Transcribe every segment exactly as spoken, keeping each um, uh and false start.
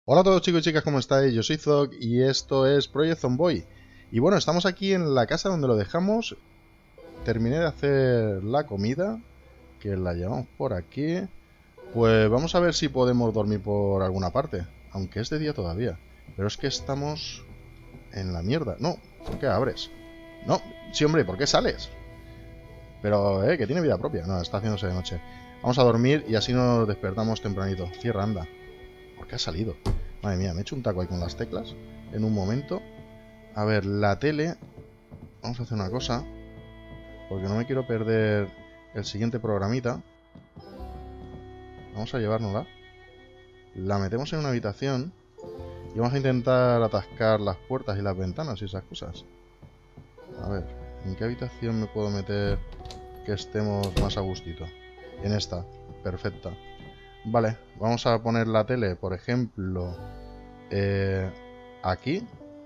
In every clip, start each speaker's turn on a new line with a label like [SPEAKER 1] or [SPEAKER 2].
[SPEAKER 1] Hola a todos chicos y chicas, ¿cómo estáis? Yo soy Zog y esto es Project Zomboid. Y bueno, estamos aquí en la casa donde lo dejamos. Terminé de hacer la comida, que la llevamos por aquí. Pues vamos a ver si podemos dormir por alguna parte, aunque es de día todavía. Pero es que estamos en la mierda. No, ¿por qué abres? No, sí hombre, ¿por qué sales? Pero, eh, que tiene vida propia. No, está haciéndose de noche. Vamos a dormir y así nos despertamos tempranito. Cierra, anda. ¿Por qué ha salido? Madre mía, me he hecho un taco ahí con las teclas en un momento. A ver, la tele. Vamos a hacer una cosa, porque no me quiero perder el siguiente programita. Vamos a llevárnosla. La metemos en una habitación y vamos a intentar atascar las puertas y las ventanas y esas cosas. A ver, ¿en qué habitación me puedo meter que estemos más a gustito? En esta, perfecta. Vale, vamos a poner la tele, por ejemplo, eh, aquí.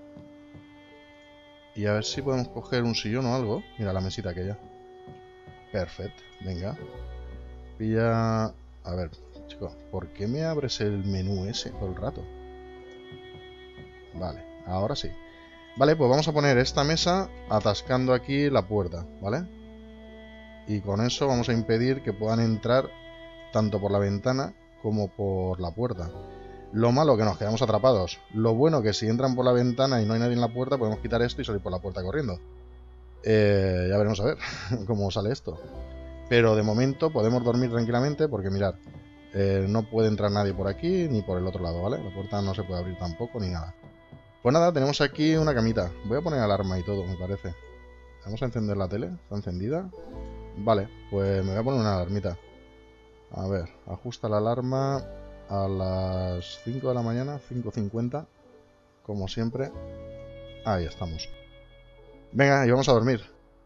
[SPEAKER 1] Y a ver si podemos coger un sillón o algo. Mira la mesita aquella. Perfecto, venga. Pilla... A ver, chicos, ¿por qué me abres el menú ese todo el rato? Vale, ahora sí. Vale, pues vamos a poner esta mesa atascando aquí la puerta, ¿vale? Y con eso vamos a impedir que puedan entrar tanto por la ventana como por la puerta. Lo malo que nos quedamos atrapados. Lo bueno que si entran por la ventana y no hay nadie en la puerta, podemos quitar esto y salir por la puerta corriendo. Eh, ya veremos a ver cómo sale esto. Pero de momento podemos dormir tranquilamente porque mirad, eh, no puede entrar nadie por aquí ni por el otro lado, ¿vale? La puerta no se puede abrir tampoco ni nada. Pues nada, tenemos aquí una camita. Voy a poner alarma y todo, me parece. Vamos a encender la tele, está encendida. Vale, pues me voy a poner una alarmita. A ver, ajusta la alarma a las cinco de la mañana, cinco cincuenta, como siempre. Ahí estamos. Venga, y vamos a dormir.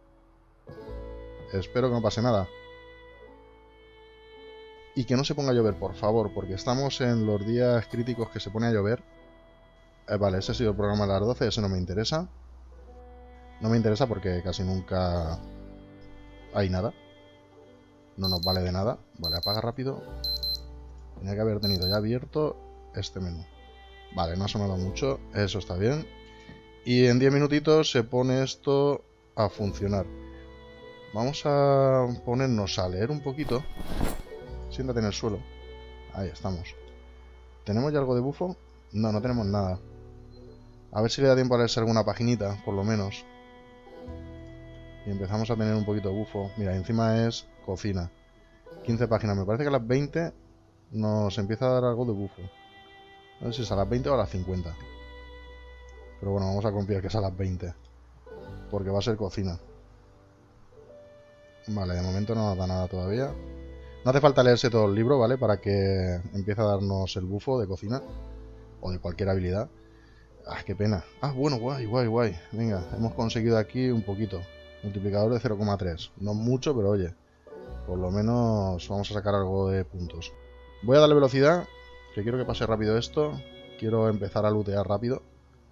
[SPEAKER 1] Espero que no pase nada. Y que no se ponga a llover, por favor, porque estamos en los días críticos que se pone a llover. Eh, vale, ese ha sido el programa de las doce, ese no me interesa. No me interesa porque casi nunca hay nada. No nos vale de nada. Vale, apaga rápido. Tenía que haber tenido ya abierto este menú. Vale, no ha sonado mucho, eso está bien. Y en diez minutitos se pone esto a funcionar. Vamos a ponernos a leer un poquito. Siéntate en el suelo. Ahí estamos. ¿Tenemos ya algo de bufo? No, no tenemos nada. A ver si le da tiempo a leerse alguna paginita, por lo menos. Y empezamos a tener un poquito de bufo. Mira, encima es cocina. quince páginas. Me parece que a las veinte nos empieza a dar algo de bufo. No sé si es a las veinte o a las cincuenta. Pero bueno, vamos a confiar que es a las veinte. Porque va a ser cocina. Vale, de momento no nos da nada todavía. No hace falta leerse todo el libro, ¿vale? Para que empiece a darnos el bufo de cocina. O de cualquier habilidad. Ah, qué pena. Ah, bueno, guay, guay, guay. Venga, hemos conseguido aquí un poquito. Multiplicador de cero coma tres. No mucho, pero oye. Por lo menos vamos a sacar algo de puntos. Voy a darle velocidad, que quiero que pase rápido esto. Quiero empezar a lootear rápido.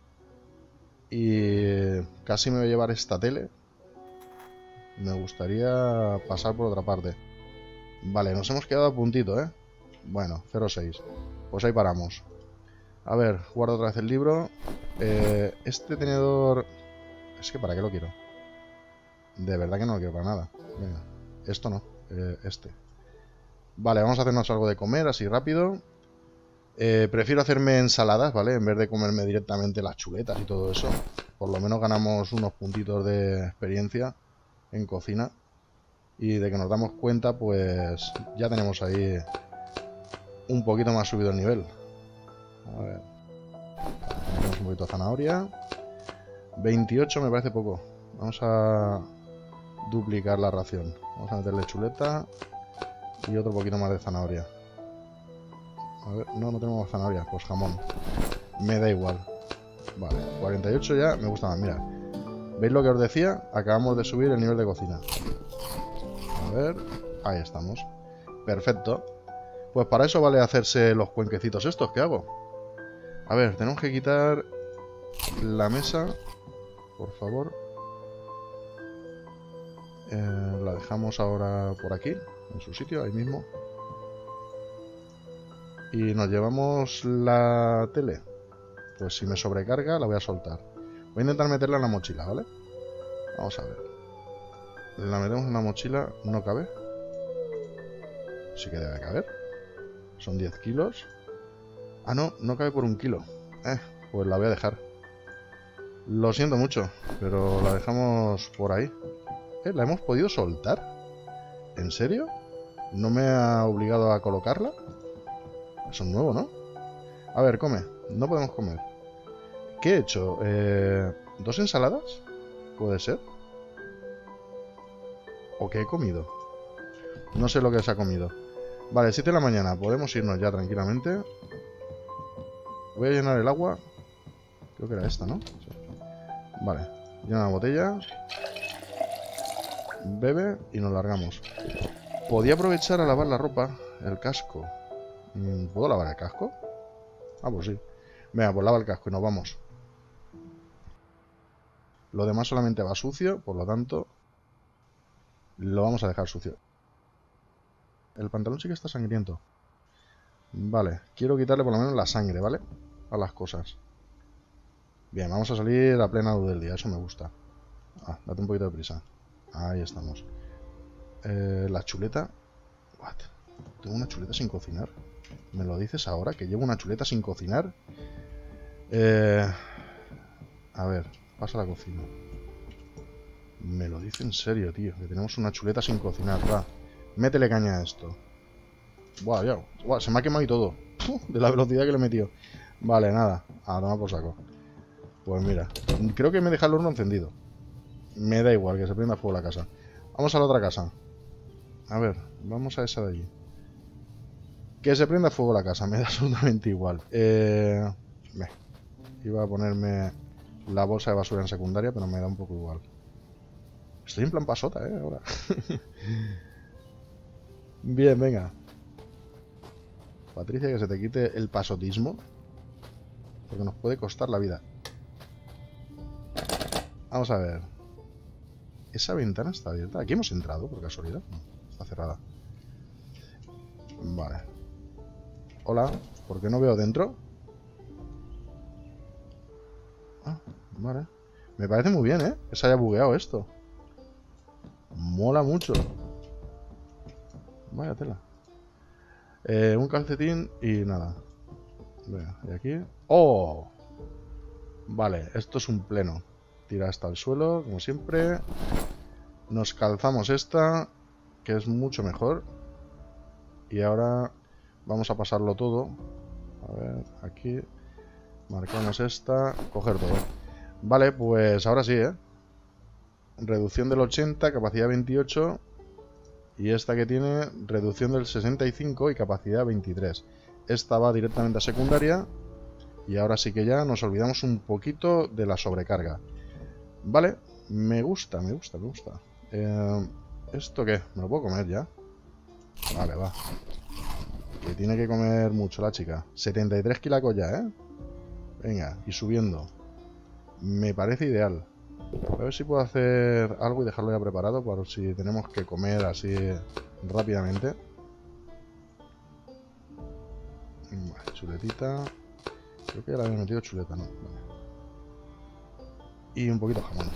[SPEAKER 1] Y casi me voy a llevar esta tele. Me gustaría pasar por otra parte. Vale, nos hemos quedado a puntito, ¿eh? Bueno, cero coma seis. Pues ahí paramos. A ver, guardo otra vez el libro. Eh, este tenedor... Es que ¿para qué lo quiero? De verdad que no lo quiero para nada. Venga, esto no, eh, este. Vale, vamos a hacernos algo de comer así rápido. Eh, prefiero hacerme ensaladas, ¿vale? En vez de comerme directamente las chuletas y todo eso. Por lo menos ganamos unos puntitos de experiencia en cocina. Y de que nos damos cuenta, pues ya tenemos ahí un poquito más subido el nivel. A ver. Tenemos un poquito de zanahoria. veintiocho me parece poco. Vamos a duplicar la ración. Vamos a meterle chuleta y otro poquito más de zanahoria. A ver, no, no tenemos zanahoria, pues jamón. Me da igual. Vale, cuarenta y ocho ya me gusta más. Mira, ¿veis lo que os decía? Acabamos de subir el nivel de cocina. A ver, ahí estamos. Perfecto. Pues para eso vale hacerse los cuenquecitos estos que hago. A ver, tenemos que quitar la mesa, por favor. Eh, la dejamos ahora por aquí, en su sitio, ahí mismo. y nos llevamos la tele. Pues si me sobrecarga la voy a soltar. Voy a intentar meterla en la mochila, ¿vale? Vamos a ver. La metemos en la mochila. ¿No cabe? Sí que debe caber. Son diez kilos. Ah, no, no cabe por un kilo. Eh, pues la voy a dejar. Lo siento mucho, pero la dejamos por ahí. Eh, ¿la hemos podido soltar? ¿En serio? ¿No me ha obligado a colocarla? Eso es nuevo, ¿no? A ver, come. No podemos comer. ¿Qué he hecho? Eh, ¿Dos ensaladas? ¿Puede ser? ¿O qué he comido? No sé lo que se ha comido. Vale, siete de la mañana. Podemos irnos ya tranquilamente. Voy a llenar el agua. Creo que era esta, ¿no? Sí. Vale. Llena la botella. Bebe y nos largamos. Podía aprovechar a lavar la ropa. El casco. ¿Puedo lavar el casco? Ah, pues sí. Venga, pues lava el casco y nos vamos. Lo demás solamente va sucio, por lo tanto lo vamos a dejar sucio. El pantalón sí que está sangriento. Vale, quiero quitarle por lo menos la sangre, ¿vale? A las cosas. Bien, vamos a salir a plena luz del día, eso me gusta. Ah, date un poquito de prisa. Ahí estamos. Eh, la chuleta. What? ¿Tengo una chuleta sin cocinar? ¿Me lo dices ahora? ¿Que llevo una chuleta sin cocinar? Eh... A ver, pasa a la cocina. Me lo dice en serio, tío. Que tenemos una chuleta sin cocinar, va. Métele caña a esto. Buah, ya. Buah, se me ha quemado y todo. Uf, de la velocidad que le he metido. Vale, nada. A tomar por saco. Pues mira. Creo que me deja el horno encendido. Me da igual que se prenda fuego la casa. Vamos a la otra casa. A ver, vamos a esa de allí. Que se prenda fuego la casa. Me da absolutamente igual. Eh... Me. Iba a ponerme la bolsa de basura en secundaria, pero me da un poco igual. Estoy en plan pasota, ¿eh? Ahora. Bien, venga. Patricia, que se te quite el pasotismo. Porque nos puede costar la vida. Vamos a ver. ¿Esa ventana está abierta? ¿Aquí hemos entrado por casualidad? No, está cerrada. Vale. Hola. ¿Por qué no veo dentro? Ah, vale. Me parece muy bien, ¿eh? Que se haya bugueado esto. Mola mucho. Vaya tela. Eh, un calcetín y nada. Venga, y aquí. ¡Oh! Vale, esto es un pleno. Tira hasta el suelo, como siempre. Nos calzamos esta, que es mucho mejor. Y ahora vamos a pasarlo todo. A ver, aquí. Marcamos esta. Coger todo. Vale, pues ahora sí, ¿eh? Reducción del ochenta, capacidad veintiocho. Y esta que tiene reducción del sesenta y cinco y capacidad veintitrés. Esta va directamente a secundaria. Y ahora sí que ya nos olvidamos un poquito de la sobrecarga. Vale, me gusta, me gusta, me gusta. Eh, ¿Esto qué? ¿Me lo puedo comer ya? Vale, va. Que tiene que comer mucho la chica. setenta y tres kilacos ya, ¿eh? Venga, y subiendo. Me parece ideal. A ver si puedo hacer algo y dejarlo ya preparado para si tenemos que comer así rápidamente. Vale, chuletita. Creo que ya le había metido chuleta, ¿no? Vale. Y un poquito de jamón.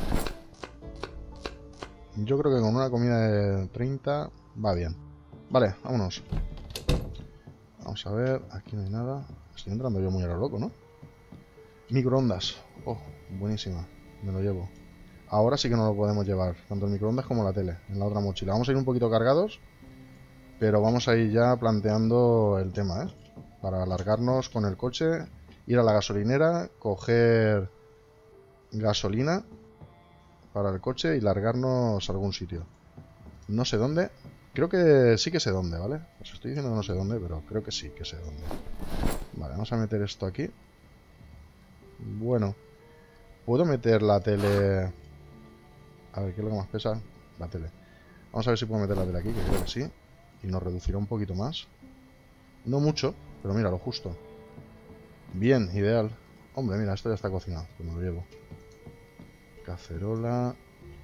[SPEAKER 1] Yo creo que con una comida de treinta va bien. Vale, vámonos. Vamos a ver, aquí no hay nada. Estoy entrando yo muy a lo loco, ¿no? Microondas. Oh, buenísima. Me lo llevo. Ahora sí que no lo podemos llevar, tanto el microondas como la tele, en la otra mochila. Vamos a ir un poquito cargados, pero vamos a ir ya planteando el tema, ¿eh? Para alargarnos con el coche, ir a la gasolinera, coger gasolina para el coche y largarnos a algún sitio. No sé dónde. Creo que sí que sé dónde, ¿vale? Os estoy diciendo que no sé dónde, pero creo que sí que sé dónde. Vale, vamos a meter esto aquí. Bueno, ¿puedo meter la tele? A ver, ¿qué es lo que más pesa? La tele. Vamos a ver si puedo meter la tele aquí, que creo que sí. Y nos reducirá un poquito más. No mucho, pero mira, lo justo. Bien, ideal. Hombre, mira, esto ya está cocinado. Pues me lo llevo. Cacerola.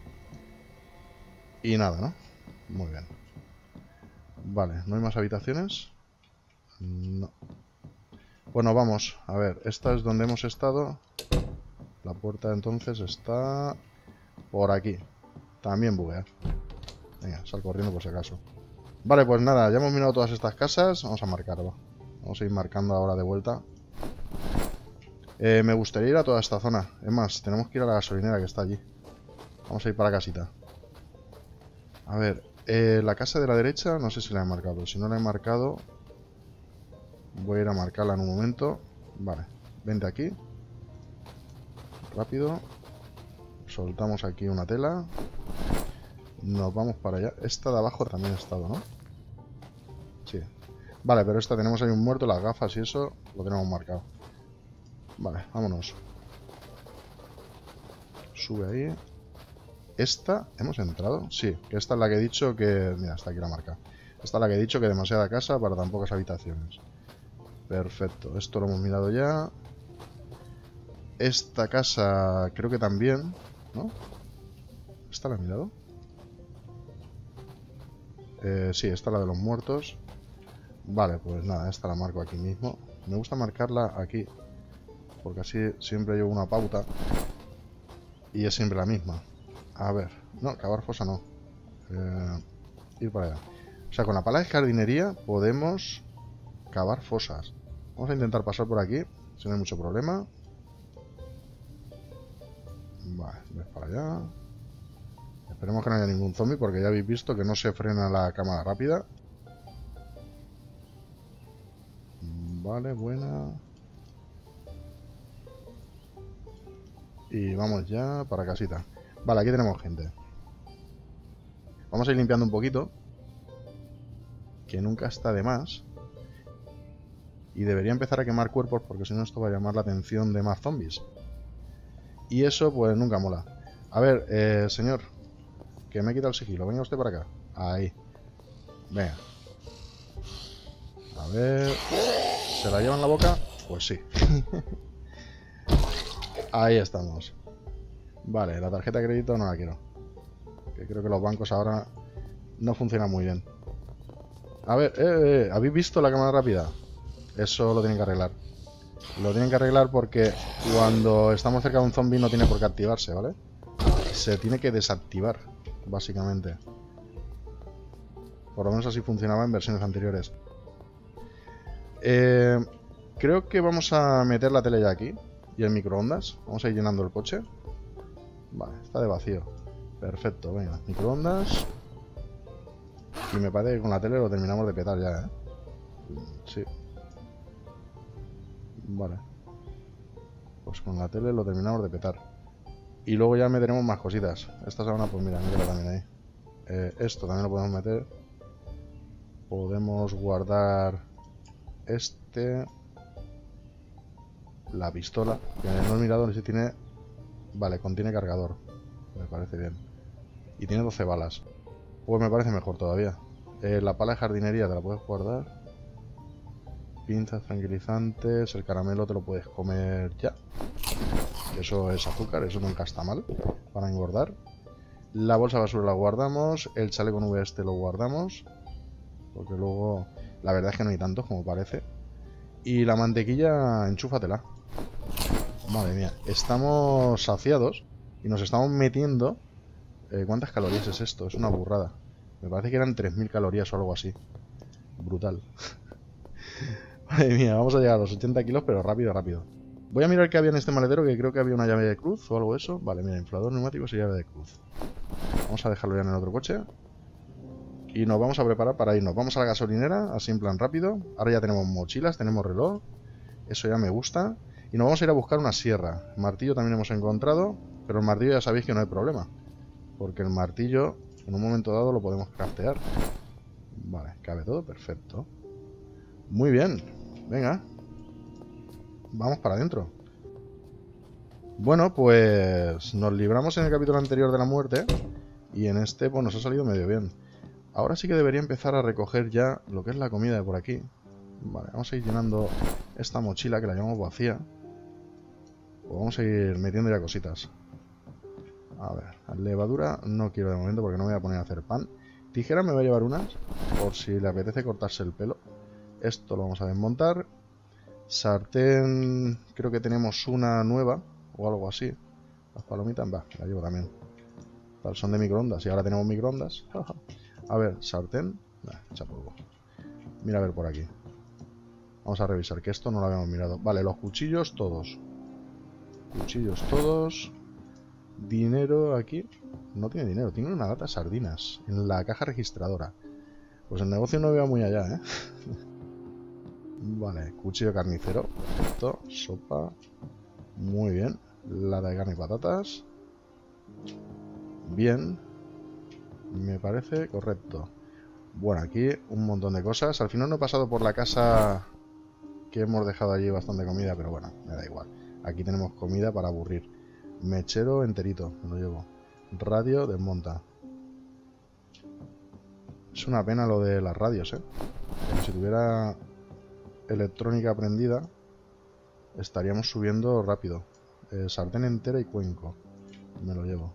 [SPEAKER 1] Y nada, ¿no? Muy bien. Vale, ¿no hay más habitaciones? No. Bueno, vamos. A ver, esta es donde hemos estado. La puerta entonces está por aquí. También buguea. Venga, sal corriendo por si acaso. Vale, pues nada, ya hemos mirado todas estas casas. Vamos a marcarlo. Vamos a ir marcando ahora de vuelta. Eh, me gustaría ir a toda esta zona. Es más, tenemos que ir a la gasolinera que está allí. Vamos a ir para casita. A ver, eh, la casa de la derecha no sé si la he marcado. Si no la he marcado, voy a ir a marcarla en un momento. Vale, vente aquí. Rápido. Soltamos aquí una tela. Nos vamos para allá. Esta de abajo también ha estado, ¿no? Sí. Vale, pero esta tenemos ahí un muerto, las gafas y eso lo tenemos marcado. Vale, vámonos. Sube ahí. Esta, ¿hemos entrado? Sí, que esta es la que he dicho que... Mira, está aquí la marca. Esta es la que he dicho que demasiada casa para tan pocas habitaciones. Perfecto, esto lo hemos mirado ya. Esta casa creo que también, ¿no? ¿Esta la he mirado? Eh, sí, esta es la de los muertos. Vale, pues nada, esta la marco aquí mismo. Me gusta marcarla aquí, porque así siempre llevo una pauta. Y es siempre la misma. A ver, no, cavar fosa no. Eh, ir para allá. O sea, con la pala de jardinería podemos cavar fosas. Vamos a intentar pasar por aquí, si no hay mucho problema. Vale, ves para allá. Esperemos que no haya ningún zombie, porque ya habéis visto que no se frena la cámara rápida. Vale, buena. Y vamos ya para casita. Vale, aquí tenemos gente. Vamos a ir limpiando un poquito, que nunca está de más. Y debería empezar a quemar cuerpos, porque si no esto va a llamar la atención de más zombies. Y eso pues nunca mola. A ver, eh, señor, que me he quitado el sigilo. Venga usted para acá. Ahí. Venga. A ver. ¿Se la lleva en la boca? Pues sí. Ahí estamos. Vale, la tarjeta de crédito no la quiero. Que creo que los bancos ahora no funcionan muy bien. A ver, eh, eh, ¿habéis visto la cámara rápida? Eso lo tienen que arreglar. Lo tienen que arreglar porque cuando estamos cerca de un zombie no tiene por qué activarse, ¿vale? Se tiene que desactivar, básicamente. Por lo menos así funcionaba en versiones anteriores. Eh, creo que vamos a meter la tele ya aquí. Y el microondas. Vamos a ir llenando el coche. Vale, está de vacío. Perfecto, venga, microondas. Y me parece que con la tele lo terminamos de petar ya, ¿eh? Sí. Vale. Pues con la tele lo terminamos de petar. Y luego ya meteremos más cositas. Esta sábana, pues mira, mira también ahí. Eh, esto también lo podemos meter. Podemos guardar este. La pistola. Que no he mirado si tiene... Vale, contiene cargador. Me parece bien. Y tiene doce balas. Pues me parece mejor todavía. Eh, la pala de jardinería te la puedes guardar. Pinzas tranquilizantes. El caramelo te lo puedes comer ya. Eso es azúcar, eso nunca está mal para engordar. La bolsa de basura la guardamos. El chaleco nube este lo guardamos, porque luego la verdad es que no hay tantos como parece. Y la mantequilla, enchúfatela. Madre mía, estamos saciados y nos estamos metiendo... Eh, ¿Cuántas calorías es esto? Es una burrada. Me parece que eran tres mil calorías o algo así. Brutal. Madre mía, vamos a llegar a los ochenta kilos, pero rápido, rápido. Voy a mirar qué había en este maletero, que creo que había una llave de cruz o algo de eso. Vale, mira, inflador, neumáticos y llave de cruz. Vamos a dejarlo ya en el otro coche. Y nos vamos a preparar para irnos. Vamos a la gasolinera, así en plan rápido. Ahora ya tenemos mochilas, tenemos reloj. Eso ya me gusta. Y nos vamos a ir a buscar una sierra. Martillo también hemos encontrado, pero el martillo ya sabéis que no hay problema, porque el martillo en un momento dado lo podemos craftear. Vale, cabe todo, perfecto. Muy bien, venga. Vamos para adentro. Bueno, pues nos libramos en el capítulo anterior de la muerte. Y en este pues nos ha salido medio bien. Ahora sí que debería empezar a recoger ya lo que es la comida de por aquí. Vale, vamos a ir llenando esta mochila que la llamamos vacía. Pues vamos a ir metiendo ya cositas. A ver, levadura no quiero de momento porque no me voy a poner a hacer pan. Tijeras me voy a llevar unas, por si le apetece cortarse el pelo. Esto lo vamos a desmontar. Sartén, creo que tenemos una nueva o algo así. Las palomitas, va, la llevo también. Son de microondas y ahora tenemos microondas. A ver, sartén. Nah, echa polvo. Mira a ver por aquí. Vamos a revisar, que esto no lo habíamos mirado. Vale, los cuchillos todos. Cuchillos todos. Dinero aquí. No tiene dinero, tiene una lata de sardinas en la caja registradora. Pues el negocio no veo muy allá, ¿eh? Vale, cuchillo carnicero. Perfecto. Sopa. Muy bien. Lata de carne y patatas. Bien. Me parece correcto. Bueno, aquí un montón de cosas. Al final no he pasado por la casa que hemos dejado allí bastante comida, pero bueno, me da igual. Aquí tenemos comida para aburrir. Mechero enterito, me lo llevo. Radio desmonta. Es una pena lo de las radios, ¿eh? Como si tuviera electrónica prendida, estaríamos subiendo rápido. Eh, sartén entera y cuenco. Me lo llevo.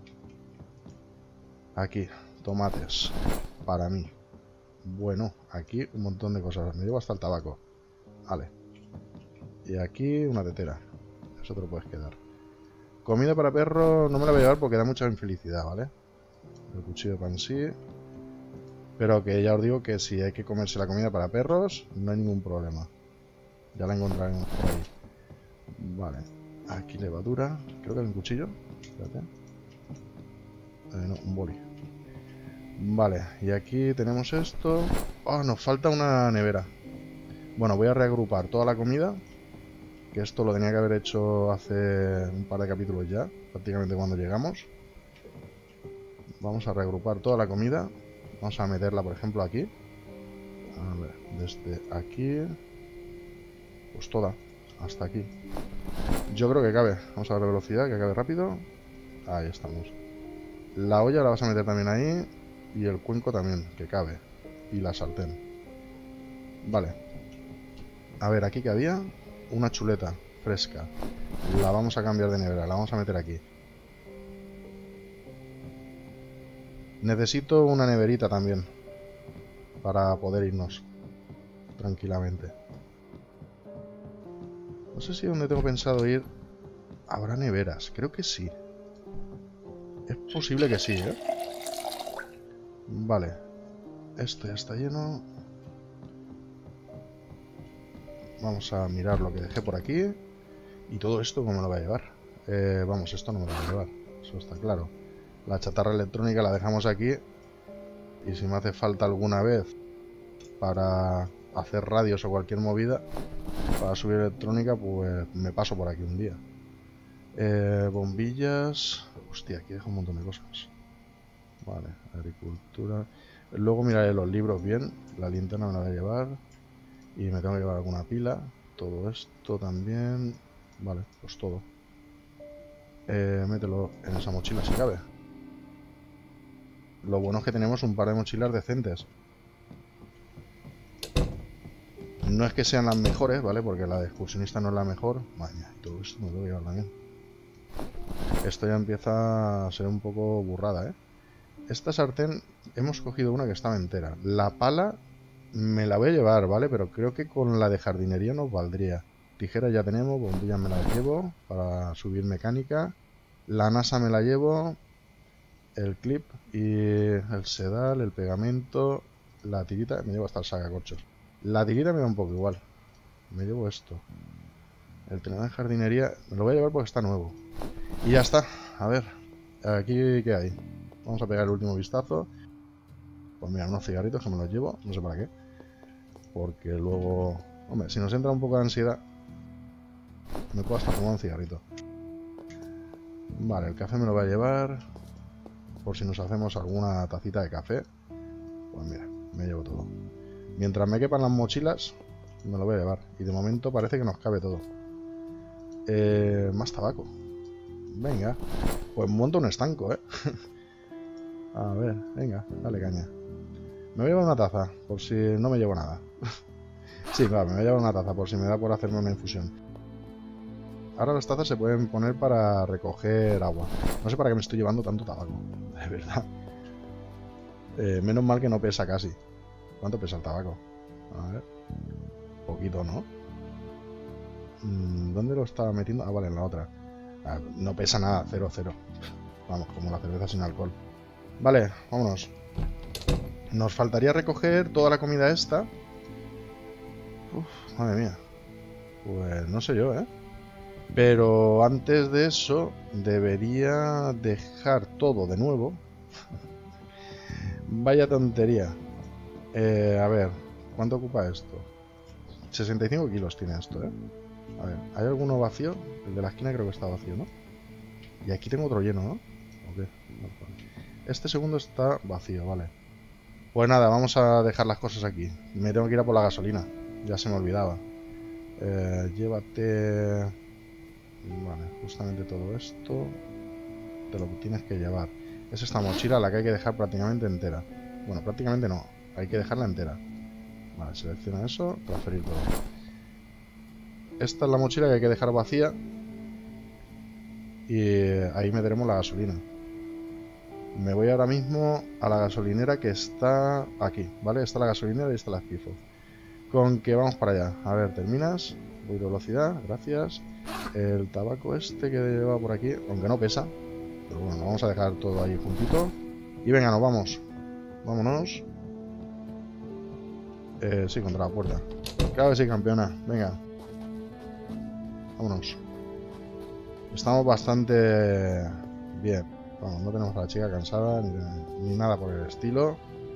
[SPEAKER 1] Aquí, tomates. Para mí. Bueno, aquí un montón de cosas. Me llevo hasta el tabaco. Vale. Y aquí una tetera. Eso te lo puedes quedar. Comida para perro no me la voy a llevar porque da mucha infelicidad, ¿vale? El cuchillo de pan sí. Pero que ya os digo que si hay que comerse la comida para perros, no hay ningún problema. Ya la encontraremos por ahí. Vale. Aquí levadura. Creo que hay un cuchillo. Espérate. Eh, no, un boli. Vale, y aquí tenemos esto. Oh, nos falta una nevera. Bueno, voy a reagrupar toda la comida. Que esto lo tenía que haber hecho hace un par de capítulos ya. Prácticamente cuando llegamos. Vamos a reagrupar toda la comida. Vamos a meterla, por ejemplo, aquí. A ver, desde aquí. Pues toda. Hasta aquí. Yo creo que cabe. Vamos a ver la velocidad, que cabe rápido. Ahí estamos. La olla la vas a meter también ahí. Y el cuenco también, que cabe. Y la sartén. Vale. A ver, aquí que había una chuleta fresca. La vamos a cambiar de nevera, la vamos a meter aquí. Necesito una neverita también. Para poder irnos tranquilamente. No sé si donde tengo pensado ir habrá neveras. Creo que sí. Es posible que sí, ¿eh? Vale. Esto ya está lleno. Vamos a mirar lo que dejé por aquí. Y todo esto, ¿cómo me lo voy a llevar? Eh, vamos, esto no me lo voy a llevar. Eso está claro. La chatarra electrónica la dejamos aquí. Y si me hace falta alguna vez para hacer radios o cualquier movida, para subir electrónica, pues me paso por aquí un día. Eh, bombillas. Hostia, aquí dejo un montón de cosas. Vale, agricultura. Luego miraré los libros bien. La linterna me la voy a llevar. Y me tengo que llevar alguna pila. Todo esto también. Vale, pues todo. Eh, mételo en esa mochila si cabe. Lo bueno es que tenemos un par de mochilas decentes. No es que sean las mejores, ¿vale? Porque la de excursionista no es la mejor. Madre mía, y todo esto me lo voy a llevar también. Esto ya empieza a ser un poco burrada, ¿eh? Esta sartén, hemos cogido una que estaba entera. La pala me la voy a llevar, ¿vale? Pero creo que con la de jardinería nos valdría. Tijeras ya tenemos, bombillas me las llevo para subir mecánica. La NASA me la llevo. El clip y el sedal, el pegamento, la tirita. Me llevo hasta el sacacorchos. La tirita me da un poco igual. Me llevo esto. El tenedor de jardinería me lo voy a llevar porque está nuevo. Y ya está. A ver, aquí ¿qué hay? Vamos a pegar el último vistazo. Pues mira, unos cigarritos que me los llevo. No sé para qué. Porque luego... Hombre, si nos entra un poco de ansiedad, me puedo hasta fumar un cigarrito. Vale, el café me lo voy a llevar. Por si nos hacemos alguna tacita de café. Pues mira, me llevo todo. Mientras me quepan las mochilas, me lo voy a llevar. Y de momento parece que nos cabe todo. Eh, más tabaco. Venga. Pues monto un estanco, ¿eh? A ver, venga, dale caña. Me voy a llevar una taza, por si no me llevo nada. Sí, claro, me voy a llevar una taza, por si me da por hacerme una infusión. Ahora las tazas se pueden poner para recoger agua. No sé para qué me estoy llevando tanto tabaco, de verdad. Eh, menos mal que no pesa casi. ¿Cuánto pesa el tabaco? A ver. Poquito, ¿no? ¿Dónde lo estaba metiendo? Ah, vale, en la otra. Ah, no pesa nada, cero, cero. Vamos, como la cerveza sin alcohol. Vale, vámonos. Nos faltaría recoger toda la comida esta. Uf, madre mía. Pues no sé yo, ¿eh? Pero antes de eso, debería dejar todo de nuevo. Vaya tontería. Eh, a ver, ¿cuánto ocupa esto? sesenta y cinco kilos tiene esto, ¿eh? A ver, ¿hay alguno vacío? El de la esquina creo que está vacío, ¿no? Y aquí tengo otro lleno, ¿no? ¿O qué? Este segundo está vacío, vale. Pues nada, vamos a dejar las cosas aquí. Me tengo que ir a por la gasolina. Ya se me olvidaba. Eh, llévate... Vale, justamente todo esto te lo tienes que llevar. Es esta mochila la que hay que dejar prácticamente entera. Bueno, prácticamente no. Hay que dejarla entera. Vale, selecciona eso, transferir todo. Esta es la mochila que hay que dejar vacía. Y ahí meteremos la gasolina. Me voy ahora mismo a la gasolinera que está aquí, ¿vale? Está la gasolinera y está la Espifo. Con que vamos para allá. A ver, terminas. Voy de velocidad, gracias. El tabaco este que lleva por aquí, aunque no pesa. Pero bueno, vamos a dejar todo ahí juntito. Y venga, nos vamos. Vámonos. Eh, sí, contra la puerta. Claro que sí, campeona. Venga. Vámonos. Estamos bastante bien. Vamos, no tenemos a la chica cansada ni, ni nada por el estilo.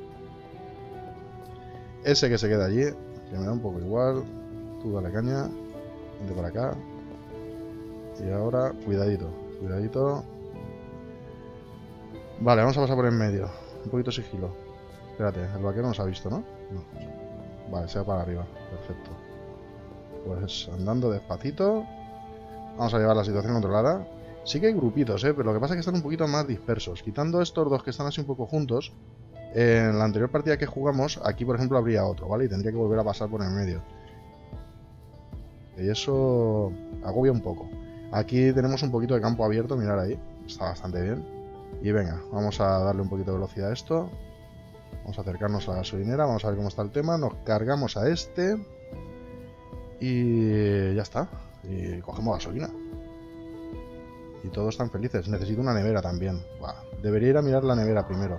[SPEAKER 1] Ese que se queda allí, que me da un poco igual. Tú dale caña. Vente para acá. Y ahora, cuidadito. Cuidadito. Vale, vamos a pasar por en medio. Un poquito de sigilo. Espérate, el vaquero nos ha visto, ¿no? No. Vale, se va para arriba. Perfecto. Pues andando despacito. Vamos a llevar la situación controlada. Sí que hay grupitos, ¿eh? Pero lo que pasa es que están un poquito más dispersos. Quitando estos dos que están así un poco juntos, en la anterior partida que jugamos, aquí por ejemplo habría otro, ¿vale? Y tendría que volver a pasar por el medio. Y eso agobia un poco. Aquí tenemos un poquito de campo abierto, mirar ahí. Está bastante bien. Y venga, vamos a darle un poquito de velocidad a esto. Vamos a acercarnos a la gasolinera, vamos a ver cómo está el tema. Nos cargamos a este. Y ya está. Y cogemos gasolina. Y todos están felices. Necesito una nevera también. Buah, debería ir a mirar la nevera primero.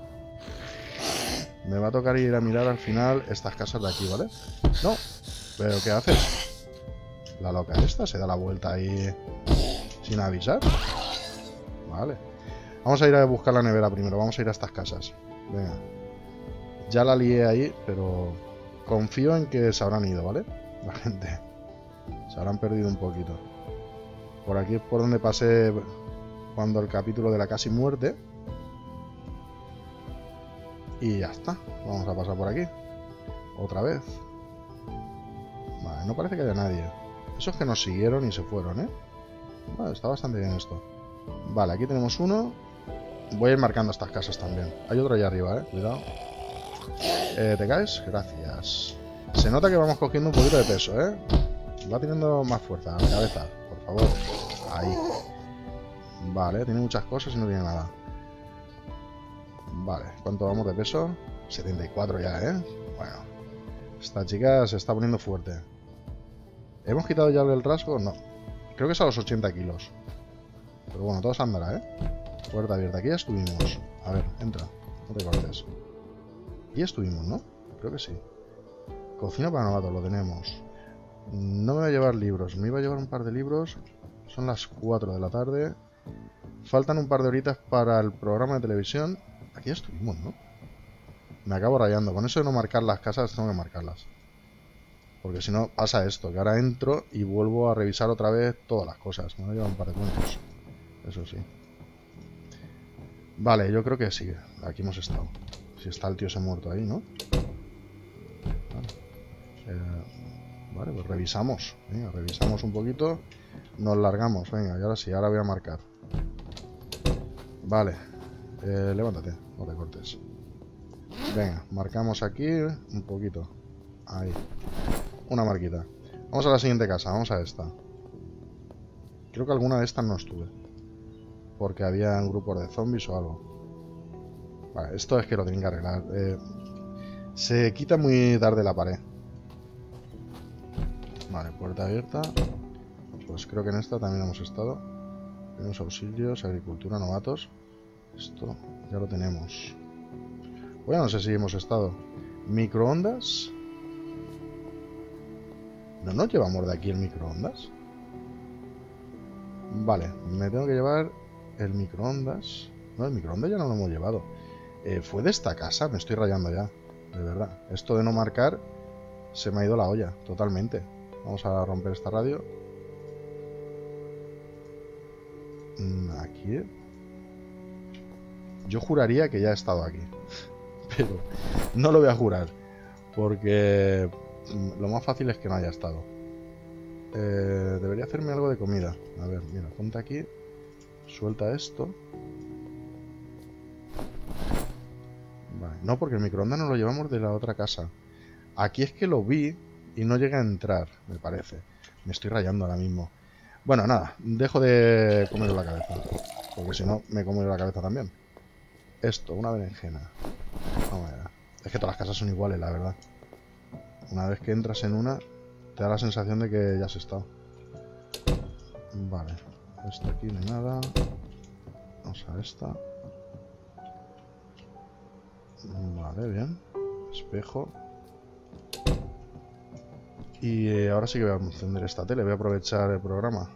[SPEAKER 1] Me va a tocar ir a mirar al final estas casas de aquí, ¿vale? No. ¿Pero qué haces? La loca esta se da la vuelta ahí sin avisar. Vale. Vamos a ir a buscar la nevera primero. Vamos a ir a estas casas. Venga. Ya la lié ahí, pero confío en que se habrán ido, ¿vale? La gente. Se habrán perdido un poquito. Por aquí es por donde pasé cuando el capítulo de la casi muerte. Y ya está. Vamos a pasar por aquí. Otra vez. Vale, no parece que haya nadie. Esos que nos siguieron y se fueron, ¿eh? Vale, está bastante bien esto. Vale, aquí tenemos uno. Voy a ir marcando estas casas también. Hay otro allá arriba, ¿eh? Cuidado. Eh, ¿Te caes? Gracias. Se nota que vamos cogiendo un poquito de peso, ¿eh? Va teniendo más fuerza a la cabeza. Por favor. Ahí. Vale, tiene muchas cosas y no tiene nada. Vale, ¿cuánto vamos de peso? setenta y cuatro ya, ¿eh? Bueno. Esta chica se está poniendo fuerte. ¿Hemos quitado ya el rasgo? No. Creo que es a los ochenta kilos. Pero bueno, todo se andará, ¿eh? Puerta abierta. Aquí ya estuvimos. A ver, entra. No te cortes. Aquí estuvimos, ¿no? Creo que sí. Cocina para novatos, lo tenemos. No me voy a llevar libros. Me iba a llevar un par de libros. Son las cuatro de la tarde. Faltan un par de horitas para el programa de televisión. Aquí ya estuvimos, ¿no? Me acabo rayando. Con eso de no marcar las casas, tengo que marcarlas. Porque si no, pasa esto. Que ahora entro y vuelvo a revisar otra vez todas las cosas. Me voy a llevar un par de cuentos. Eso sí. Vale, yo creo que sí. Aquí hemos estado. Si está el tío ese muerto ahí, ¿no? Vale. Eh, vale, pues revisamos. Venga, revisamos un poquito. Nos largamos. Venga, y ahora sí, ahora voy a marcar. Vale. Eh, levántate, no te cortes. Venga, marcamos aquí un poquito. Ahí. Una marquita. Vamos a la siguiente casa, vamos a esta. Creo que alguna de estas no estuve. Porque había grupos de zombies o algo. Vale, esto es que lo tienen que arreglar. Eh, se quita muy tarde la pared. Vale, puerta abierta. Pues creo que en esta también hemos estado. Primeros auxilios, agricultura, novatos. Esto ya lo tenemos. Bueno, no sé si hemos estado. Microondas. ¿No nos llevamos de aquí el microondas? Vale, me tengo que llevar el microondas. No, el microondas ya no lo hemos llevado. Eh, ¿Fue de esta casa? Me estoy rayando ya. De verdad. Esto de no marcar se me ha ido la olla, totalmente. Vamos a romper esta radio. Aquí. Yo juraría que ya he estado aquí. Pero no lo voy a jurar. Porque lo más fácil es que no haya estado. Eh, debería hacerme algo de comida. A ver, mira, ponte aquí. Suelta esto. Vale. No, porque el microondas nos lo llevamos de la otra casa. Aquí es que lo vi y no llega a entrar, me parece. Me estoy rayando ahora mismo. Bueno, nada, dejo de comer la cabeza. Porque si no, me como la cabeza también. Esto, una berenjena. Vamos a ver. Es que todas las casas son iguales, la verdad. Una vez que entras en una, te da la sensación de que ya has estado. Vale. Esto aquí no hay nada. Vamos a esta. Vale, bien. Espejo. Y eh, ahora sí que voy a encender esta tele. Voy a aprovechar el programa.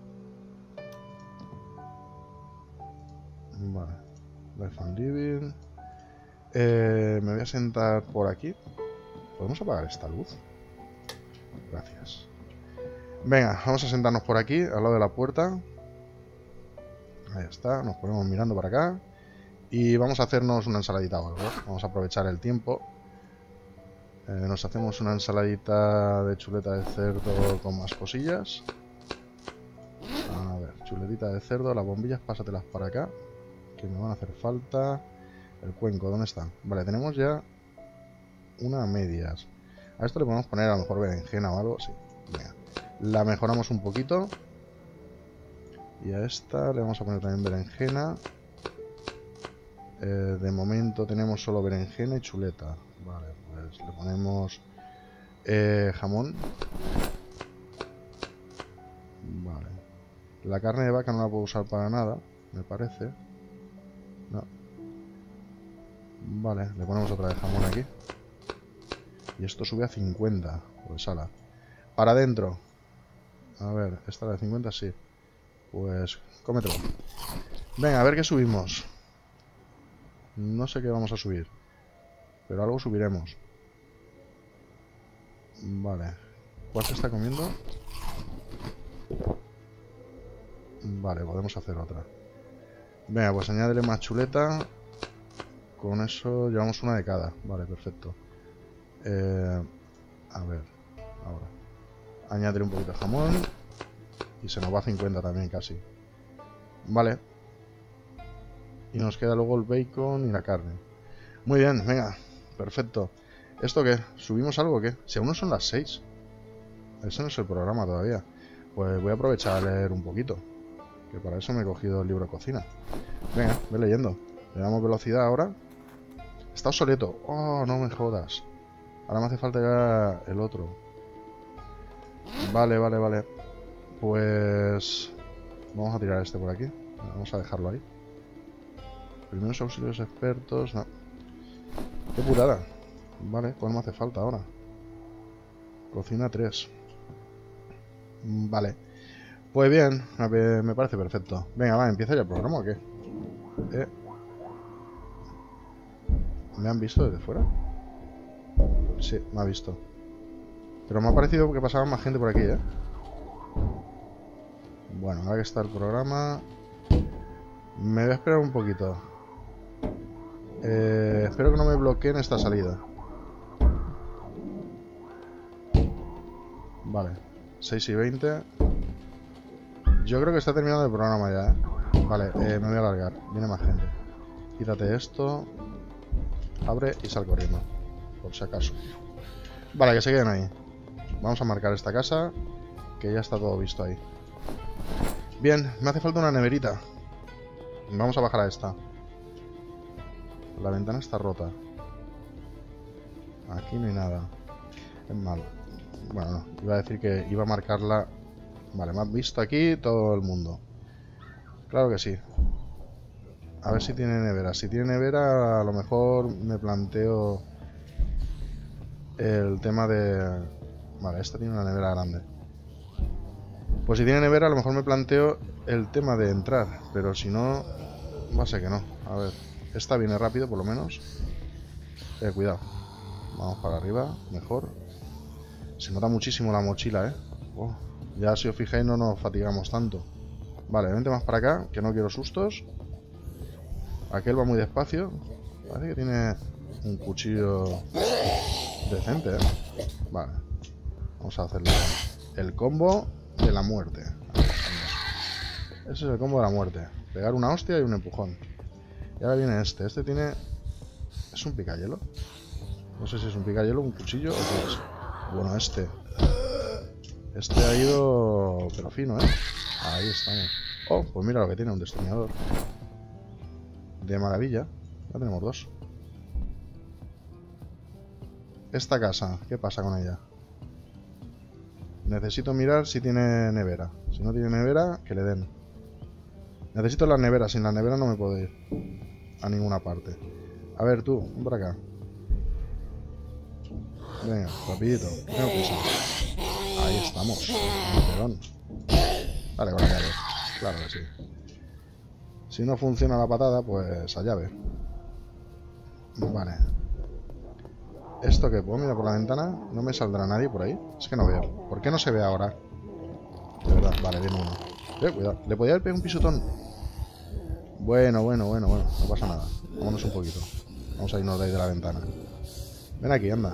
[SPEAKER 1] Vale. Life and Living. Eh, me voy a sentar por aquí. ¿Podemos apagar esta luz? Gracias. Venga, vamos a sentarnos por aquí, al lado de la puerta. Ahí está, nos ponemos mirando para acá. Y vamos a hacernos una ensaladita o algo. Vamos a aprovechar el tiempo. Eh, nos hacemos una ensaladita de chuleta de cerdo con más cosillas. A ver, chuletita de cerdo, las bombillas pásatelas para acá, que me van a hacer falta. El cuenco, ¿dónde está? Vale, tenemos ya una a medias. A esto le podemos poner a lo mejor berenjena o algo. Sí, venga. La mejoramos un poquito. Y a esta le vamos a poner también berenjena. Eh, de momento tenemos solo berenjena y chuleta. Vale, pues le ponemos eh, jamón. Vale. La carne de vaca no la puedo usar para nada, me parece. No. Vale, le ponemos otra vez jamón aquí. Y esto sube a cincuenta. Pues ala. Para adentro. A ver, esta de cincuenta, sí. Pues cómetelo. Venga, a ver qué subimos. No sé qué vamos a subir, pero algo subiremos. Vale. ¿Cuál se está comiendo? Vale, podemos hacer otra. Venga, pues añádele más chuleta. Con eso llevamos una de cada. Vale, perfecto. Eh, a ver, ahora. Añádele un poquito de jamón. Y se nos va a cincuenta también casi. Vale. Y nos queda luego el bacon y la carne. Muy bien, venga. Perfecto. ¿Esto qué? ¿Subimos algo o qué? Si aún no son las seis. Ese no es el programa todavía. Pues voy a aprovechar a leer un poquito. Que para eso me he cogido el libro de cocina. Venga, voy leyendo. Le damos velocidad ahora. Está obsoleto. Oh, no me jodas. Ahora me hace falta ya el otro. Vale, vale, vale. Pues... vamos a tirar este por aquí. Vamos a dejarlo ahí. Primeros auxilios expertos. No. Qué putada. Vale, ¿cuál me hace falta ahora? Cocina tres. Vale. Pues bien, me parece perfecto. Venga, va, ¿empieza ya el programa o qué? Eh. ¿Me han visto desde fuera? Sí, me ha visto. Pero me ha parecido que pasaba más gente por aquí, ¿eh? Bueno, ahora que está el programa... me voy a esperar un poquito. Eh, espero que no me bloqueen esta salida. Vale, seis y veinte. Yo creo que está terminando el programa ya, ¿eh? Vale, eh, me voy a alargar. Viene más gente. Quítate esto. Abre y sal corriendo. Por si acaso. Vale, que se queden ahí. Vamos a marcar esta casa, que ya está todo visto ahí. Bien, me hace falta una neverita. Vamos a bajar a esta. La ventana está rota. Aquí no hay nada. Es malo. Bueno, no, iba a decir que iba a marcarla. Vale, me has visto aquí todo el mundo. Claro que sí. A ver si tiene nevera. Si tiene nevera, a lo mejor me planteo el tema de... Vale, esta tiene una nevera grande. Pues si tiene nevera, a lo mejor me planteo el tema de entrar. Pero si no, va a ser que no. A ver, esta viene rápido por lo menos. Eh, cuidado. Vamos para arriba, mejor. Se nota muchísimo la mochila, ¿eh? Oh, ya si os fijáis no nos fatigamos tanto. Vale, vente más para acá, que no quiero sustos. Aquel va muy despacio. Parece que tiene un cuchillo decente, ¿eh? Vale. Vamos a hacerle el combo de la muerte. Ese es el combo de la muerte. Pegar una hostia y un empujón. Y ahora viene este. Este tiene... ¿Es un picayelo? No sé si es un picayelo, un cuchillo o qué es. Bueno, este. Este ha ido... pero fino, ¿eh? Ahí estamos. Oh, pues mira lo que tiene, un destornillador. De maravilla. Ya tenemos dos. Esta casa, ¿qué pasa con ella? Necesito mirar si tiene nevera. Si no tiene nevera, que le den. Necesito la nevera. Sin la nevera no me puedo ir a ninguna parte. A ver tú, ven por acá. Venga, rapidito. Tengo prisa. Ahí estamos. Perdón. Vale, con la llave. Claro que sí. Si no funciona la patada, pues a llave. Vale. ¿Esto qué? ¿Puedo mirar por la ventana? ¿No me saldrá nadie por ahí? Es que no veo. ¿Por qué no se ve ahora? De verdad. Vale, viene uno. Eh, cuidado. ¿Le podía haber pegado un pisotón? Bueno, bueno, bueno, bueno. No pasa nada. Vámonos un poquito. Vamos a irnos de ahí de la ventana. Ven aquí, anda.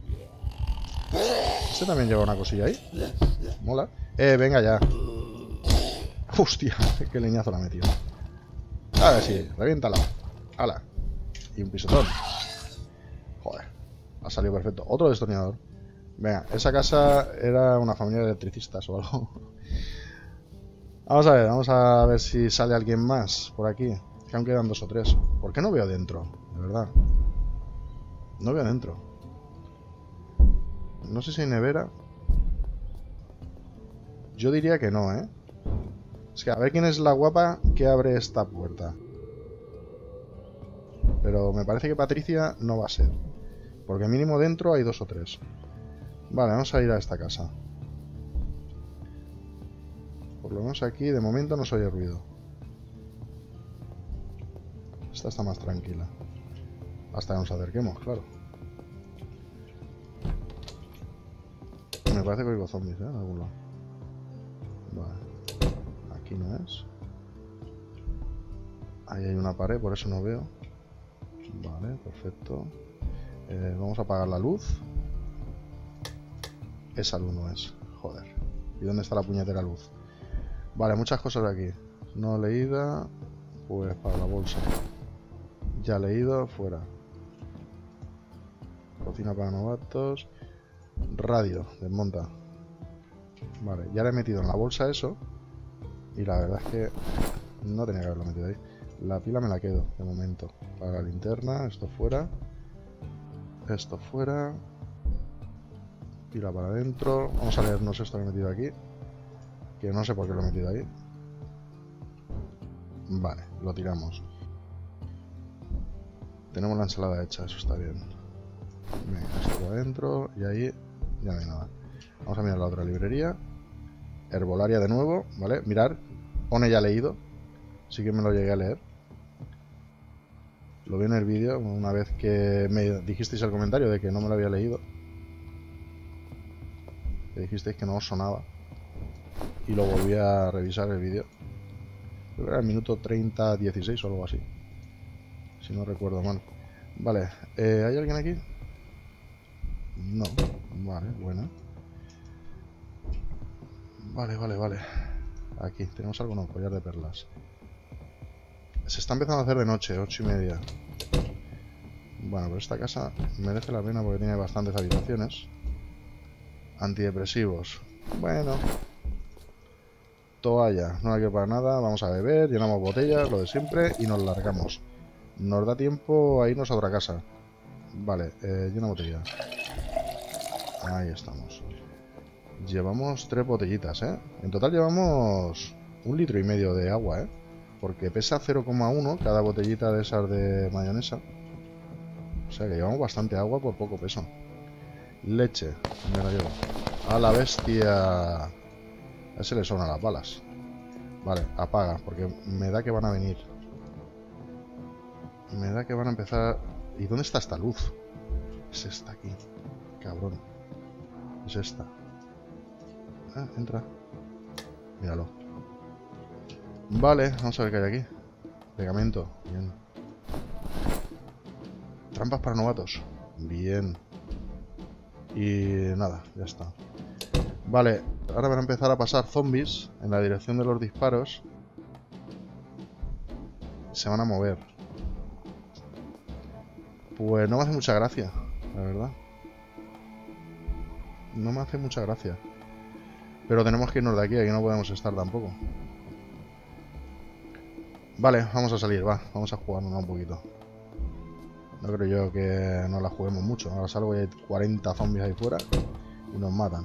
[SPEAKER 1] ¿Este también lleva una cosilla ahí? Mola. Eh, venga ya. Hostia, qué leñazo la ha metido. A ver si, reviéntala. Hala. Y un pisotón. Joder. Ha salido perfecto. Otro destornillador. Venga, esa casa era una familia de electricistas o algo. Vamos a ver, vamos a ver si sale alguien más por aquí. Que aún quedan dos o tres. ¿Por qué no veo dentro? De verdad. No veo dentro. No sé si hay nevera. Yo diría que no, ¿eh? Es que a ver quién es la guapa que abre esta puerta. Pero me parece que Patricia no va a ser. Porque mínimo dentro hay dos o tres. Vale, vamos a ir a esta casa. Por lo menos aquí de momento no se oye ruido. Esta está más tranquila. Hasta que nos acerquemos, claro. Me parece que oigo zombies, ¿eh? En algún lado. Vale. Aquí no es. Ahí hay una pared, por eso no veo. Vale, perfecto. Eh, vamos a apagar la luz. Esa luz no es. Joder. ¿Y dónde está la puñetera luz? Vale, muchas cosas de aquí. No leída. Pues para la bolsa. Ya leído, fuera. Cocina para novatos. Radio, desmonta. Vale, ya le he metido en la bolsa eso. Y la verdad es que no tenía que haberlo metido ahí. La pila me la quedo, de momento. Para la linterna, esto fuera. Esto fuera. Pila para adentro. Vamos a leernos esto que he metido aquí. Que no sé por qué lo he metido ahí. Vale, lo tiramos. Tenemos la ensalada hecha, eso está bien. Venga, esto para adentro. Y ahí ya no hay nada. Vamos a mirar la otra librería. Herbolaria de nuevo, ¿vale? Mirar, pone ya leído. Sí que me lo llegué a leer. Lo vi en el vídeo una vez que me dijisteis el comentario de que no me lo había leído. Que dijisteis que no os sonaba. Y lo volví a revisar el vídeo. Creo que era el minuto treinta dieciséis o algo así. Si no recuerdo mal. Vale, eh, ¿hay alguien aquí? No. Vale, buena. Vale, vale, vale. Aquí, ¿tenemos algo? No, collar de perlas. Se está empezando a hacer de noche, ocho y media. Bueno, pero esta casa merece la pena porque tiene bastantes habitaciones. Antidepresivos. Bueno. Toalla, no la quiero para nada. Vamos a beber, llenamos botellas, lo de siempre, y nos largamos. Nos da tiempo a irnos a otra casa. Vale, eh, llena botella. Ahí estamos. Llevamos tres botellitas, ¿eh? En total llevamos un litro y medio de agua, ¿eh? Porque pesa cero coma uno cada botellita de esas de mayonesa. O sea que llevamos bastante agua por poco peso. Leche, me la llevo. A la bestia. A ese le sobran las balas. Vale, apaga, porque me da que van a venir. Me da que van a empezar... ¿Y dónde está esta luz? Es esta aquí. Cabrón. Es esta. Ah, entra. Míralo. Vale, vamos a ver qué hay aquí. Pegamento. Bien. Trampas para novatos. Bien. Y nada, ya está. Vale, ahora van a empezar a pasar zombies en la dirección de los disparos. Se van a mover. Pues no me hace mucha gracia, la verdad. No me hace mucha gracia. Pero tenemos que irnos de aquí, aquí no podemos estar tampoco. Vale, vamos a salir, va. Vamos a jugarnos un poquito. No creo yo que no la juguemos mucho. Ahora salgo y hay cuarenta zombies ahí fuera y nos matan.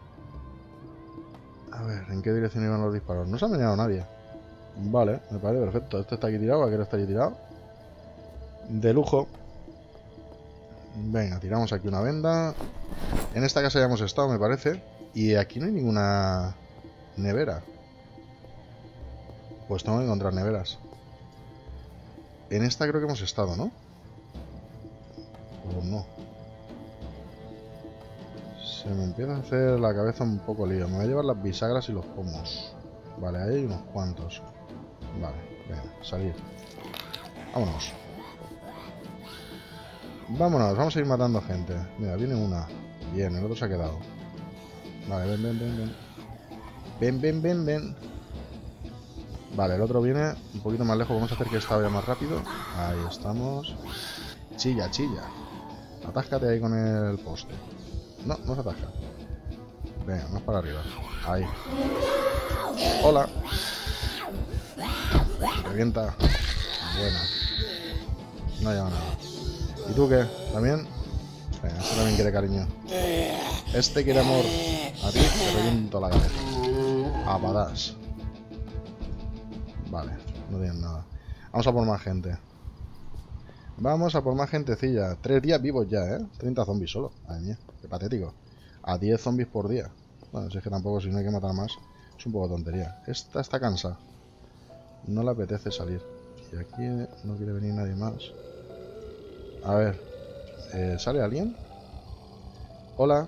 [SPEAKER 1] A ver, ¿en qué dirección iban los disparos? No se ha dañado nadie. Vale, me parece perfecto. Este está aquí tirado, aquel está aquí tirado. De lujo. Venga, tiramos aquí una venda. En esta casa ya hemos estado, me parece. Y aquí no hay ninguna nevera. Pues tengo que encontrar neveras. En esta creo que hemos estado, ¿no? O no. Se me empieza a hacer la cabeza un poco lío. Me voy a llevar las bisagras y los pomos. Vale, ahí hay unos cuantos. Vale, venga, salir. Vámonos. Vámonos, vamos a ir matando gente. Mira, viene una. Bien, el otro se ha quedado. Vale, ven, ven, ven, ven. Ven, ven, ven, ven. Vale, el otro viene un poquito más lejos. Vamos a hacer que esta vaya más rápido. Ahí estamos. Chilla, chilla. Atáscate ahí con el poste. No, no se atasca. Venga, más para arriba. Ahí. Hola. Revienta. Buena. No lleva nada. ¿Y tú qué? ¿También? Venga, este también quiere cariño. Este quiere amor. A ti te reviento la cabeza. A patas. Vale, no tienen nada. Vamos a por más gente. Vamos a por más gentecilla. Tres días vivos ya, ¿eh? treinta zombies solo. Madre mía, qué patético. A diez zombies por día. Bueno, si es que tampoco, si no hay que matar más, es un poco tontería. Esta está cansada. No le apetece salir. Y aquí no quiere venir nadie más. A ver. Eh, ¿Sale alguien? Hola.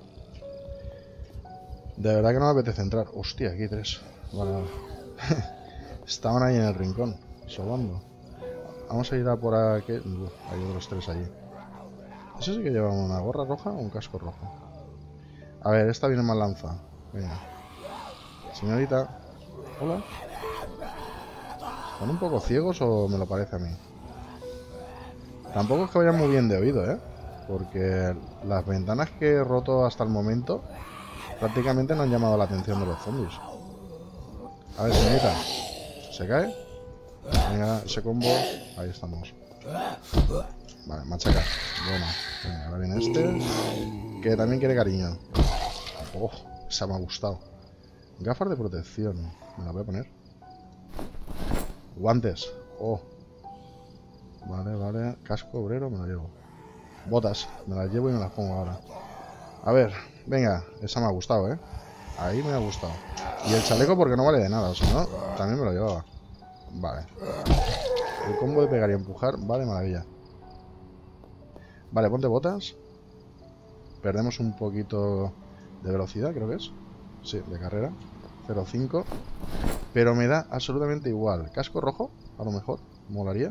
[SPEAKER 1] De verdad que no me apetece entrar. Hostia, aquí hay tres. Vale, vale. Estaban ahí en el rincón, sobando. Vamos a ir a por aquí. Uf, hay otros tres allí. Eso sí que lleva una gorra roja o un casco rojo. A ver, esta viene más lanza. Venga. Señorita. Hola. ¿Están un poco ciegos o me lo parece a mí? Tampoco es que vayan muy bien de oído, ¿eh? Porque las ventanas que he roto hasta el momento prácticamente no han llamado la atención de los zombies. A ver, señorita. ¿Se cae? Venga, ese combo. Ahí estamos. Vale, machaca. Bueno, venga, ahora viene este. Que también quiere cariño. Oh, esa me ha gustado. Gafas de protección. Me las voy a poner. Guantes. Oh. Vale, vale. Casco obrero, me lo llevo. Botas. Me las llevo y me las pongo ahora. A ver, venga. Esa me ha gustado, ¿eh? Ahí me ha gustado. Y el chaleco porque no vale de nada. O si no, también me lo llevaba. Vale. El combo de pegar y empujar. Vale, maravilla. Vale, ponte botas. Perdemos un poquito de velocidad, creo que es. Sí, de carrera. cero coma cinco. Pero me da absolutamente igual. Casco rojo, a lo mejor. Molaría.